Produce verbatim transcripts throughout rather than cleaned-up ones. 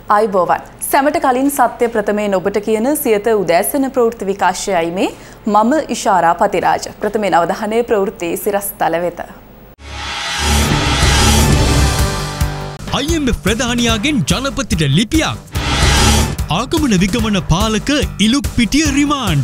ආයුබෝවන් සැමට කලින් සත්‍ය ප්‍රථමයෙන් ඔබට කියන සියත උදෑසන ප්‍රවෘත්ති විකාශයයි මේ මම ඉෂාරා පතිරාජ ප්‍රථමයෙන් අවධානයේ ප්‍රවෘත්ති සිරස්තල වෙත I M F ප්‍රධානියාගෙන් ජනපතිට ලිපියක් ආගමන විගමන පාලක ඉලුක් පිටිය රිමාන්ඩ්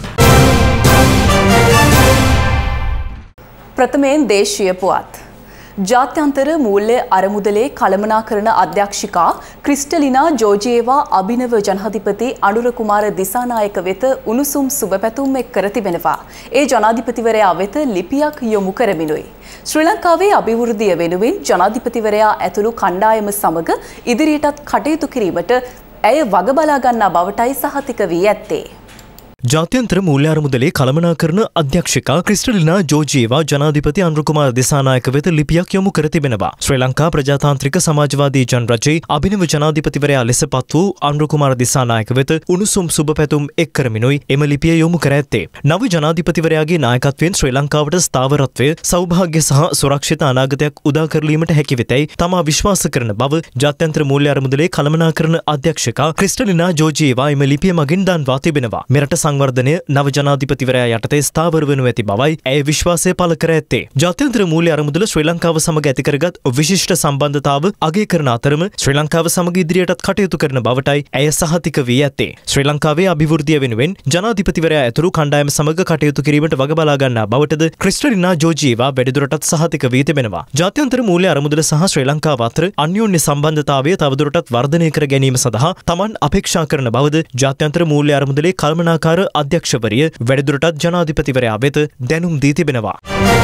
ප්‍රථමයෙන් දේශීය පුවත් ජාත්‍යන්තර මූල්‍ය අරමුදලේ කළමනාකරණ අධ්‍යක්ෂිකා ක්‍රිස්ටලිනා ජෝර්ජියේවා අභිනව ජනාධිපති අනුර කුමාර දිසානායක වෙත උණුසුම් සුබ පැතුම් එක් කර තිබෙනවා. ඒ ජනාධිපතිවරයා වෙත ලිපියක් යොමු කරමිනුයි. ශ්‍රී ලංකාවේ අභිවෘද්ධිය වෙනුවෙන් ජනාධිපතිවරයා ඇතුළු කණ්ඩායම සමග ඉදිරියටත් කටයුතු කිරීමට ඇය වග බලා ගන්නා බවටයි සහතික වී ඇත්තේ. ජාත්‍යන්තර මූල්‍ය අරමුදලේ කළමනාකරණ අධ්‍යක්ෂිකා ක්‍රිස්ටලිනා ජෝර්ජියේවා ජනාධිපති අනුර කුමාර දිසානායක වෙත ලිපියක් යොමු කර තිබෙනවා. ශ්‍රී ලංකා ප්‍රජාතාන්ත්‍රික සමාජවාදී ජනරජයේ අභිනව ජනාධිපතිවරයා ලෙස පත් වූ අනුර කුමාර දිසානායක වෙත උණුසුම් සුබ පැතුම් එක් කරමිනුයි එම ලිපිය යොමු කර ඇත්තේ. නව ජනාධිපතිවරයාගේ නායකත්වයෙන් ශ්‍රී ලංකාවට ස්ථාවරත්වය, සෞභාග්‍ය සහ සුරක්ෂිත අනාගතයක් උදා කරලීමට හැකි වෙතැයි තමා විශ්වාස කරන බව ජාත්‍යන්තර මූල්‍ය අරමුදලේ කළමනාකරණ අධ්‍යක්ෂිකා ක්‍රිස්ටලිනා ජෝර්ජියේවා එම ලිපිය මගින් දන්වා තිබෙනවා. මෙරට සංවර්ධනය නව ජනාධිපතිවරයා යටතේ ස්ථාවර වනු ඇති බවයි ඇය විශ්වාසය පළ කර ඇත්තේ. ජාත්‍යන්තර මූල්‍ය අරමුදල ශ්‍රී ලංකාව සමග ඇති කරගත් විශිෂ්ට සම්බන්ධතාව අගය කරන අතරම ශ්‍රී ලංකාව සමග ඉදිරියටත් කටයුතු කරන බවටයි ඇය සහතික වී ඇත්තේ. ශ්‍රී ලංකාවේ අභිවෘද්ධිය වෙනුවෙන් ජනාධිපතිවරයා ඇතුළු කණ්ඩායම සමග කටයුතු කිරීමට වග බලා ගන්නා බවටද ක්‍රිස්ටලිනා ජෝර්ජියේවා වැඩිදුරටත් සහතික වී තිබෙනවා. ජාත්‍යන්තර මූල්‍ය අරමුදල සහ ශ්‍රී ලංකාව අතර අන්‍යෝන්‍ය සම්බන්ධතාවය තවදුරටත් වර්ධනය කර ගැනීම සඳහා තමන් අපේක්ෂා කරන බවද ජාත්‍යන්තර මූල්‍ය අරමුදලේ කළමනාකාර අධ්‍යක්ෂවරිය වැඩිදුරටත් ජනාධිපතිවරයා වෙත දැනුම් දී තිබෙනවා.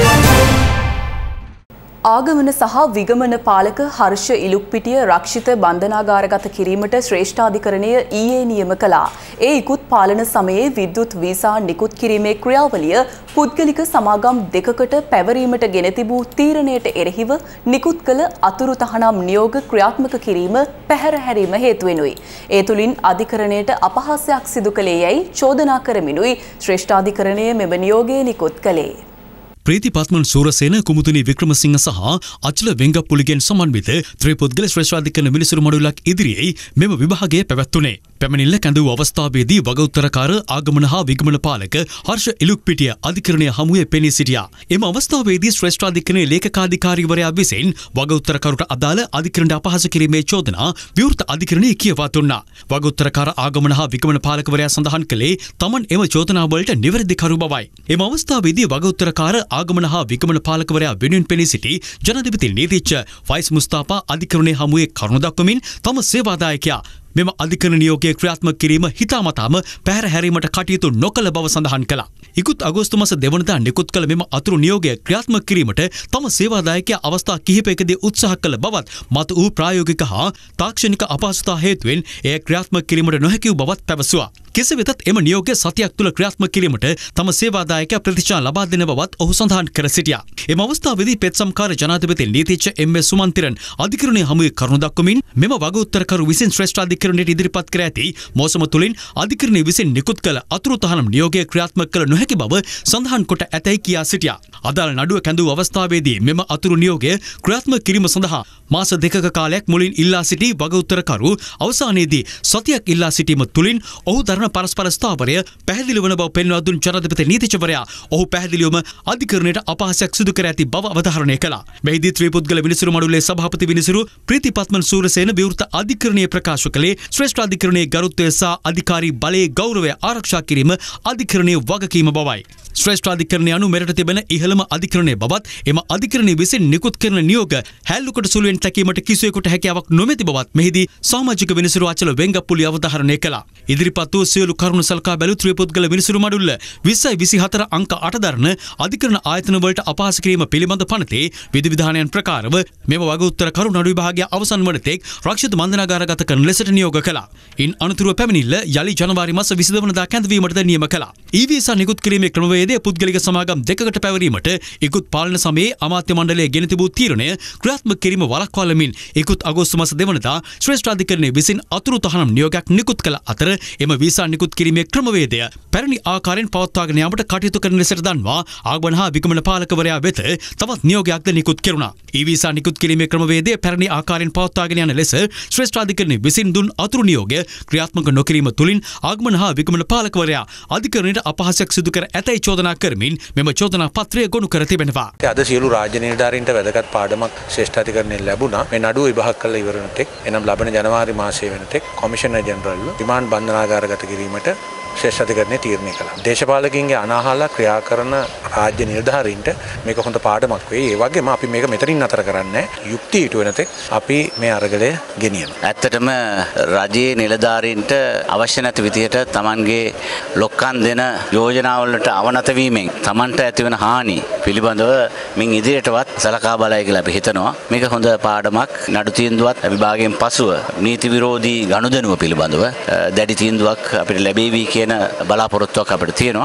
ආගමන සහ විගමන පාලක හර්ෂ ඉලුක්පිටිය රක්ෂිත බන්ධනාගාරගත කිරීමට ශ්‍රේෂ්ඨාධිකරණය ඊයේ නියම කළා. ඒ ඉකුත් පාලන සමයේ විද්‍යුත් වීසා නිකුත් කිරීමේ ක්‍රියාවලිය පුද්ගලික සමාගම් දෙකකට පැවරීමට ගෙන තිබූ තීරණයට එරෙහිව නිකුත් කළ අතුරු තහනම් නියෝග ක්‍රියාත්මක කිරීම පැහැර හැරීම හේතුවෙනුයි. ඒ තුළින් අධිකරණයට අපහාසයක් සිදු කළේ යැයි චෝදනා කරමිනුයි ශ්‍රේෂ්ඨාධිකරණය මෙම නියෝගය නිකුත් කළේ. ප්‍රීතිපත්මන් සූරසේන කුමුතුනි වික්‍රමසිංහ සහ අචල වෙංගප්පුලිගෙන් සමන්විත ත්‍රිපුද්ගල ශ්‍රේෂ්ඨාධිකරණ මිනිසුරු මඩුලක් ඉදිරියේ මෙම විභාගය පැවැත්වුණේ. පැමිණිල්ල කැඳවූ අවස්ථාවේදී වගඋත්තරකාර ආගමන හා විගමන පාලක හර්ෂ ඉලුක්පිටිය අධිකරණය හමුවේ පෙනී සිටියා. එම අවස්ථාවේදී ශ්‍රේෂ්ඨාධිකරණයේ ලේකකාධිකාරීවරයා විසින් වගඋත්තරකරුට අදාළ අධිකරණයට අපහාස කිරීමේ චෝදනා විවෘත අධිකරණයේ කියවා දුන්නා. වගඋත්තරකාර ආගමන හා විගමන පාලකවරයා සඳහන් කළේ තමන් එම චෝදනාවලට නිවැරදි කරු බවයි. එම අවස්ථාවේදී වගඋත්තරකාර ආගමන හා විගමන පාලකවරයා වෙනුවෙන් පෙනී සිටි ජනාධිපති නීතිච්ච ෆයිස් මුස්තාපා අධිකරණයේ හමුවේ කරුණු දක්වමින් තම සේවාදායකයා මෙම අධිකරණ නියෝගය ක්‍රියාත්මක කිරීම හිතාමතාම පැහැර හැරීමට කටයුතු නොකළ බව සඳහන් කළා. ඉකුත් අගෝස්තු මාස දෙවනදා නිකුත් කළ මෙම අතුරු නියෝගය ක්‍රියාත්මක කිරීමට තම සේවාදායකයා අවස්ථා කිහිපයකදී උත්සාහ කළ බවත් මත වූ ප්‍රායෝගික හා තාක්ෂණික අපහසුතා හේතුවෙන් එය ක්‍රියාත්මක කිරීමට නොහැකි වූ බවත් පැවසුවා. කෙසේ වෙතත් එම නියෝගය සතියක් තුළ ක්‍රියාත්මක කිරීමට තම සේවාදායකයා ප්‍රතිචාර ලබා දෙන බවත් ඔහු සඳහන් කර සිටියා. එම අවස්ථාවේදී පෙත්සම්කාර ජනාධිපති නීතිච්ච එම් එස් සුමන්තිරන් අධිකරණයේ හමුවේ කරුණු දක්වමින් මෙම වගඋත්තරකරු විසින් ශ්‍රේෂ්ඨාධිකරණයට ඉදිරිපත් කර ඇති මෝසම තුළින් අධිකරණය විසින් නිකුත් කළ අතුරු තහනම් නියෝගය ක්‍රියාත්මක කළ නොහැකි බව සඳහන් කොට ඇතැයි කියා සිටියා. අදාළ නඩුව කැඳවූ අවස්ථාවේදී මෙම අතුරු නියෝගය ක්‍රියාත්මක කිරීම සඳහා මාස දෙකක කාලයක් මුලින් ඉල්ලා සිටි වගඋත්තරකරු අවසානයේදී සතියක් ඉල්ලා සිටීම තුළින් ඔහු දරන පරස්පර ස්ථාවරය පැහැදිලි වන බව පෙන්වා දුන් ජනාධිපති නීතිචවරයා ඔහු පැහැදිලිවම අධිකරණයට අපහාසයක් සිදු කර ඇති බව අවධාරණය කළා. මෙහිදී ත්‍රිපුද්ගල විනිසුරු මඩුල්ලේ සභාපති විනිසුරු ප්‍රීතිපත්මන් සූරසේන විවෘත අධිකරණයේ ප්‍රකාශ කළේ ශ්‍රේෂ්ඨාධිකරණයේ ගරුත්වය සහ අධිකාරී බලයේ ගෞරවය ආරක්ෂා කිරීම අධිකරණයේ වගකීම බවයි. ශ්‍රේෂ්ඨාධිකරණය අනු මෙරට තිබෙන ඉහළම අධිකරණය බවත් එම අධිකරණය විසින් නිකුත් කරන නියෝග හැල්ලුකට සුළුවෙන් තැකීමට කිසිවෙකුට හැකියාවක් නොමැති බවත් මෙහිදී සමාජික විනිසුරු අචල වෙංගප්පුලිය අවධාරණය කළා. ඉදිරිපත් වූ සියලු කරුණු සලකා බැලූ ත්‍රිපුද්ගල විනිසුරු මඩුල්ල විස්සයි විසිහතර අංක අට දරන අධිකරණ ආයතන වලට අපහාස කිරීම පිළිබඳ පනතේ විධිවිධානයන් ප්‍රකාරව මෙම වගඋත්තරකරු නඩු විභාගය අවසන් වන තෙක් රක්ෂිත බන්ධනාගාරගත කරන ලෙසට නියෝග කළා. ඉන් අනතුරුව පැමිණිල්ල යලි ජනවාරි මාස විසිදහ වනදා කැඳවීමටද නියම කළා. ඊ වීසා නිකුත් කිරීමේ ක්‍රමවේදය ක්‍රමවේදය පුද්ගලික සමාගම් දෙකකට පැවරීමට ඉකුත් පාලන සමයේ අමාත්‍ය මණ්ඩලය ගෙන තිබූ තීරණය ක්‍රියාත්මක කිරීම වළක්වාලමින් ඉකුත් අගෝස්තු මාස දෙවනදා ශ්‍රේෂ්ඨාධිකරණය විසින් අතුරු තහනම් නියෝගයක් නිකුත් කළ අතර එම වීසා නිකුත් කිරීමේ ක්‍රමවේදය පැරණි ආකාරයෙන් පවත්වාගෙන යාමට කටයුතු කරන ලෙසට දන්වා ආගමන හා විගමන පාලකවරයා වෙත තවත් නියෝගයක්ද නිකුත් කෙරුණා. ඊ වීසා නිකුත් කිරීමේ ක්‍රමවේදය පැරණි ආකාරයෙන් පවත්වාගෙන යන ලෙස ශ්‍රේෂ්ඨාධිකරණය විසින් දුන් අතුරු නියෝගය ක්‍රියාත්මක නොකිරීම තුළින් ආගමන හා විගමන පාලකවරයා අධිකරණයට අපහාසයක් සිදු කර ඇතැයි චෝදනා කරමින් මෙම චෝදනා පත්‍රය ගොනු කර තිබෙනවා. අද සියලු රාජ්‍ය නිලධාරීන්ට වැදගත් පාඩමක් ශ්‍රේෂ්ඨාධිකරණයෙන් ලැබුණා. මේ නඩුව විභාග කළ ඉවර වෙන තෙක් එනම් ලබන ජනවාරි මාසයේ වෙන තෙක් කොමිෂනර් ජෙනරල්ව රිමාන්ඩ් බන්ධනාගාරගත කිරීමට ශ්‍රේෂ්ඨාධිකරණය තීරණය කළා. දේශපාලකින්ගේ අනාහාල ක්‍රියා කරන රාජ්‍ය නිලධාරීන්ට මේක හොඳ පාඩමක් වෙයි. ඒ වගේම අපි මේක මෙතනින් නතර කරන්නේ යුක්තිය ඉටු වෙන තෙක් අපි මේ අරගලය ගෙනියනවා. ඇත්තටම රජයේ නිලධාරීන්ට අවශ්‍ය නැති විදිහට Tamanගේ ලොක්කන් දෙන යෝජනාවලට අවනත වීමෙන් Tamanට ඇතිවන හානි පිළිබඳව මින් ඉදිරියටවත් සලකා බලයි කියලා අපි හිතනවා. මේක හොඳ පාඩමක්. නඩු තීන්දුවත් විභාගයෙන් පසුව නීති විරෝධී ගනුදෙනුව පිළිබඳව දැඩි තීන්දුවක් අපිට ලැබෙවි කියන බලාපොරොත්තුවක් අපිට තියෙනවා.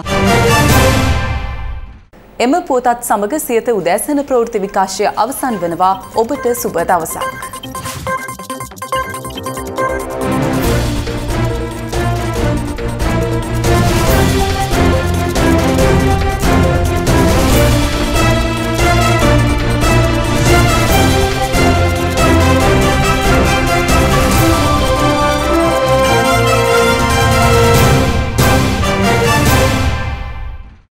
එම පුවතත් සමග සියත උදෑසන ප්‍රවෘත්ති විකාශය අවසන් වෙනවා. ඔබට සුබ දවසක්.